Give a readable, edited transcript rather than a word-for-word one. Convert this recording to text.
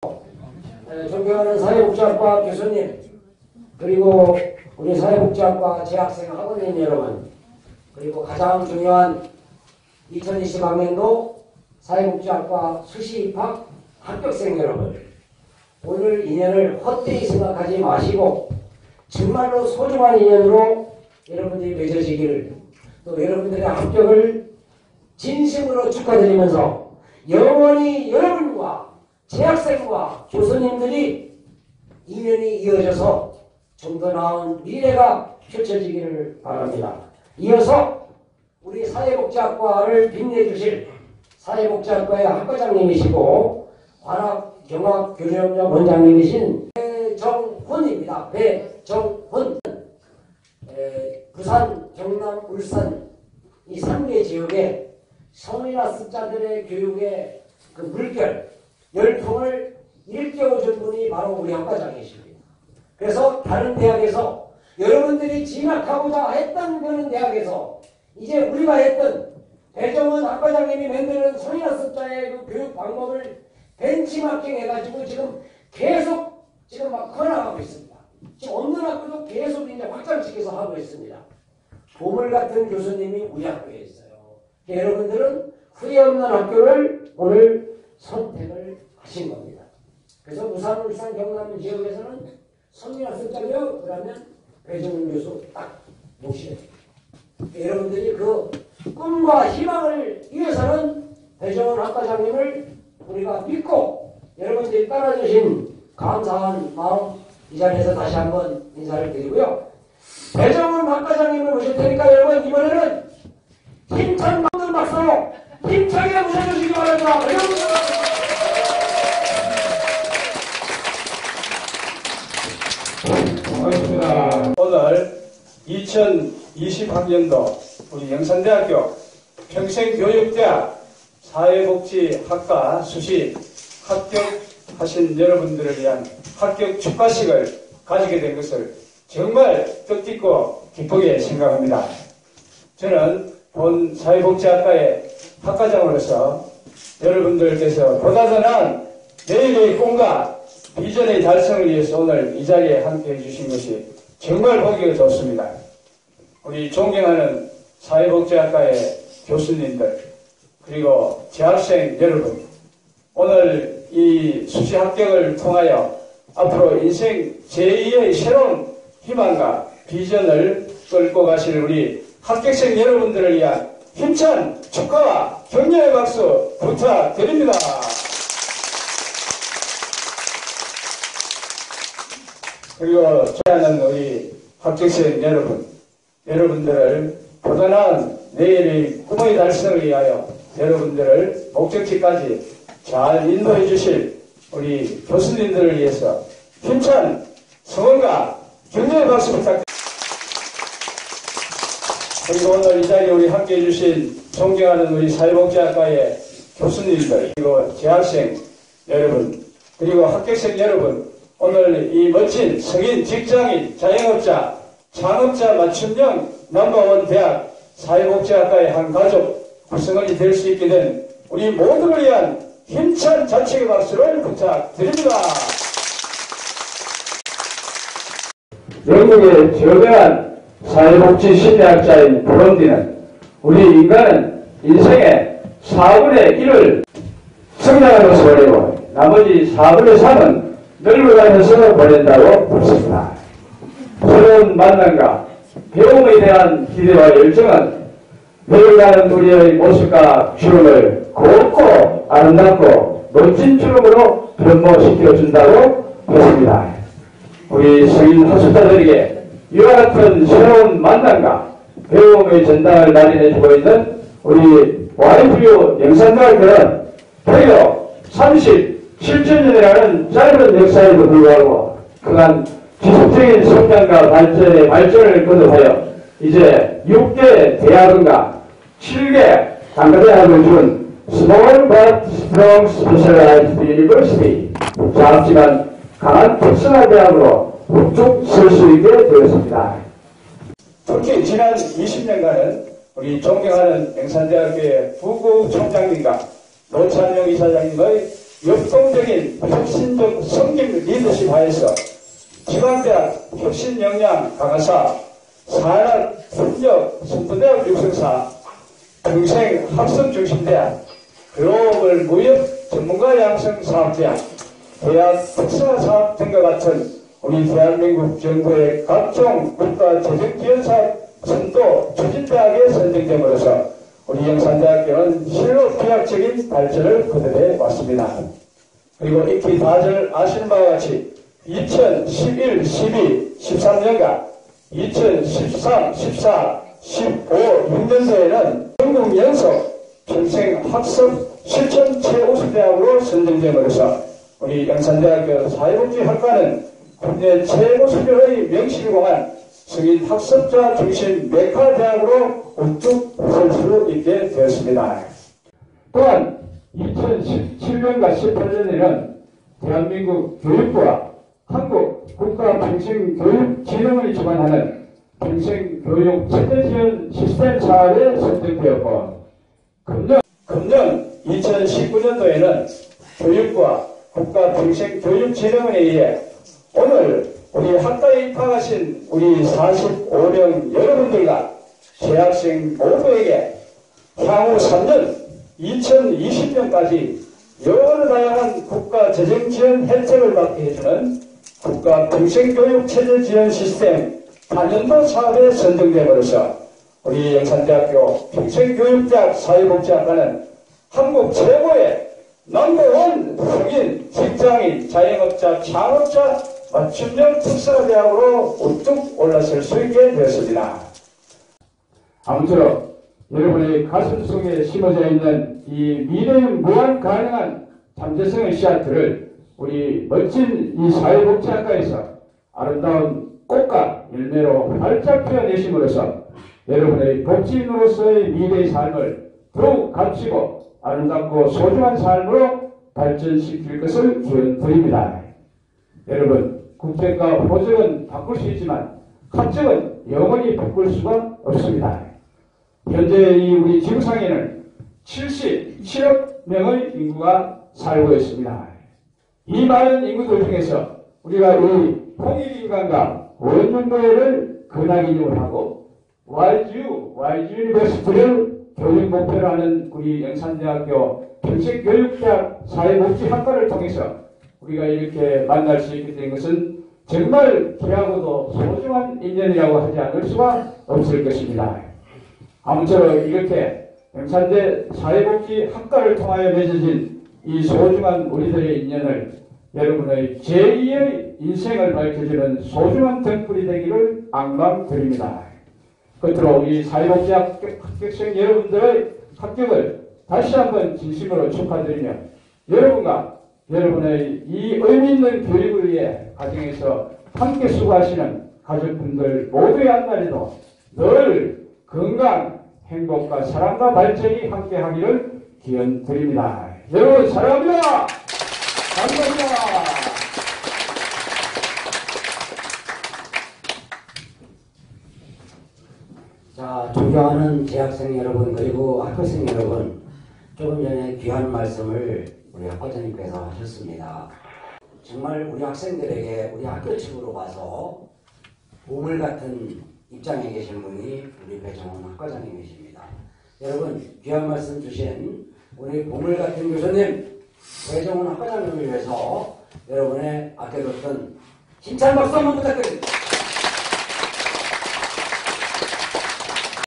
존경하는 사회복지학과 교수님, 그리고 우리 사회복지학과 재학생 학원인 여러분, 그리고 가장 중요한 2020학년도 사회복지학과 수시 입학 합격생 여러분, 오늘 인연을 헛되이 생각하지 마시고 정말로 소중한 인연으로 여러분들이 맺어지기를, 또 여러분들의 합격을 진심으로 축하드리면서 영원히 여러분과 재학생과 교수님들이 인연이 이어져서 좀 더 나은 미래가 펼쳐지기를 바랍니다. 이어서 우리 사회복지학과를 빛내주실 사회복지학과의 학과장님이시고 관악경학교련점 원장님이신 배정훈입니다. 배정훈. 부산, 경남, 울산 이 3개 지역에 성인학습자들의 교육의 그 물결, 열풍을 일깨워준 분이 바로 우리 학과장이십니다. 그래서 다른 대학에서 여러분들이 진학하고자 했던 그런 대학에서 이제 우리가 했던 배정훈 학과장님이 만드는 성인학습자의 그 교육 방법을 벤치마킹 해가지고 지금 계속 지금 막 커나가고 있습니다. 지금 없는 학교도 계속 이제 확장시켜서 하고 있습니다. 보물 같은 교수님이 우리 학교에 있어요. 여러분들은 후회 없는 학교를 오늘 선택을 하신 겁니다. 그래서 부산, 울산, 경남 지역에서는 성인학습자죠? 그러면 배정훈 교수 딱 모시게 됩니다. 여러분들이 그 꿈과 희망을 위해서는 배정훈 학과장님을 우리가 믿고 여러분들이 따라주신 감사한 마음 이 자리에서 다시 한번 인사를 드리고요. 배정훈 학과장님을 모실 테니까 여러분 이번에는 힘찬 박수로 힘차게 모셔주시기 바랍니다. 반갑습니다. 오늘 2020학년도 우리 영산대학교 평생교육대학 사회복지학과 수시 합격하신 여러분들을 위한 합격 축하식을 가지게 된 것을 정말 뜻깊고 기쁘게 생각합니다. 저는 본 사회복지학과의 학과장으로서 여러분들께서 보다 더 나은 내일의 꿈과 비전의 달성을 위해서 오늘 이 자리에 함께 해주신 것이 정말 보기가 좋습니다. 우리 존경하는 사회복지학과의 교수님들 그리고 재학생 여러분, 오늘 이 수시 합격을 통하여 앞으로 인생 제2의 새로운 희망과 비전을 끌고 가실 우리 합격생 여러분들을 위한 힘찬 축하와 격려의 박수 부탁드립니다. 그리고 좋아하는 우리 합격생 여러분, 여러분들을 보다 나은 내일의 꿈의 달성을 위하여 여러분들을 목적지까지 잘 인도해 주실 우리 교수님들을 위해서 힘찬 성원과 격려의 박수 부탁드립니다. 그리고 오늘 이 자리에 우리 함께 해주신 존경하는 우리 사회복지학과의 교수님들, 그리고 재학생 여러분, 그리고 합격생 여러분, 오늘 이 멋진 성인, 직장인, 자영업자, 창업자 맞춤형 넘버원 대학 사회복지학과의 한 가족 구성원이 될 수 있게 된 우리 모두를 위한 힘찬 자축의 박수를 부탁드립니다. 영국의 저명한 사회복지 심리학자인 브론디는 우리 인간은 인생의 4분의 1을 성장하면서 보내고 나머지 4분의 3은 늙어가면서 보낸다고 했습니다. 새로운 만남과 배움에 대한 기대와 열정은 늙어가는 우리의 모습과 주름을 곱고 아름답고 멋진 주름으로 변모시켜준다고 했습니다. 우리 성인 학습자들에게 이와 같은 새로운 만남과 배움의 전당을 마련해주고 있는 우리 YFU 영산대학교는 개교 37주년이라는 짧은 역사에도 불구하고 그간 지속적인 성장과 발전을 거듭하여 이제 6개 대학원과 7개 단과대학을 준 Small but Strong Specialized University, 작지만 강한 특성화 대학으로 쭉 설 수 있게 되었습니다. 특히 지난 20년간은 우리 존경하는 영산대학교의 부구총장님과 노찬영 이사장님의 역동적인 혁신적 성김 리더십 하에서 지방대학 혁신 역량 강화사, 산학 훈적 선도대학 육성사, 평생 학습 중심대학, 글로벌 무역 전문가 양성 사업대학, 대학 특사 사업 등과 같은 우리 대한민국 정부의 각종 국가 재정 지원 사업 선도 추진대학에 선정됨으로써 우리 영산대학교는 실로飛躍적인 발전을 거듭해 왔습니다. 그리고 익히 다들 아시는 바와 같이 2011, 12, 13년과 2013, 14, 15, 6년도에는 전국 연속 평생 학습 실천 최우수대학으로 선정됨으로써 우리 영산대학교 사회복지학과는 국내 최고 수준의 명실공한 성인 학습자 중심 메카대학으로 우뚝 설 수 있게 되었습니다. 또한 2017년과 18년에는 대한민국 교육부와 한국 국가평생교육진흥원이 주관하는 평생교육 체제지원 시스템 사업에 선정되었고, 금년 2019년도에는 교육부와 국가평생교육진흥원에 의해 오늘 우리 학과에 입학하신 우리 45명 여러분들과 재학생 모두에게 향후 3년 2020년까지 여러 다양한 국가 재정 지원 혜택을 받게 해주는 국가 평생교육 체제 지원 시스템 단연도 사업에 선정되어버려서 우리 영산대학교 평생교육대학 사회복지학과는 한국 최고의 넘버원 성인, 직장인, 자영업자, 창업자 맞춤형 특사대학으로 우뚝 올라설 수 있게 되었습니다. 아무쪼록 여러분의 가슴 속에 심어져 있는 이 미래의 무한 가능한 잠재성의 씨앗들을 우리 멋진 이 사회복지학과에서 아름다운 꽃과 열매로 활짝 피어내심으로써 여러분의 복지인으로서의 미래의 삶을 더욱 값지고 아름답고 소중한 삶으로 발전시킬 것을 기원드립니다. 여러분, 국적과 호적은 바꿀 수 있지만 학적은 영원히 바꿀 수가 없습니다. 현재 우리 지구상에는 77억 명의 인구가 살고 있습니다. 이 많은 인구들 중에서 우리가 이 홍익인간과 원윤도회를 근학이념을 하고 YGU 유니버시티를 교육 목표로 하는 우리 영산대학교 평생교육대학 사회복지학과를 통해서 우리가 이렇게 만날 수 있게 된 것은 정말 귀하고도 소중한 인연이라고 하지 않을 수가 없을 것입니다. 아무쪼록 이렇게 영산대 사회복지학과를 통하여 맺어진 이 소중한 우리들의 인연을 여러분의 제2의 인생을 밝혀주는 소중한 등불이 되기를 악망드립니다. 끝으로 우리 사회복지 합격생 여러분들의 합격을 다시 한번 진심으로 축하드리며 여러분과 여러분의 이 의미 있는 교육을 위해 가정에서 함께 수고하시는 가족분들 모두의 앞날에도 늘 건강, 행복과 사랑과 발전이 함께하기를 기원드립니다. 여러분 사랑합니다. 감사합니다. 자, 존경하는 재학생 여러분 그리고 학부생 여러분, 조금 전에 귀한 말씀을 우리 학과장님께서 하셨습니다. 정말 우리 학생들에게 우리 학교 측으로 와서 보물 같은 입장에 계신 분이 우리 배정훈 학과장님이십니다. 여러분, 귀한 말씀 주신 우리 보물 같은 교수님 배정훈 학과장님을 위해서 여러분의 아껴뒀던 힘찬 박수 한번 부탁드립니다.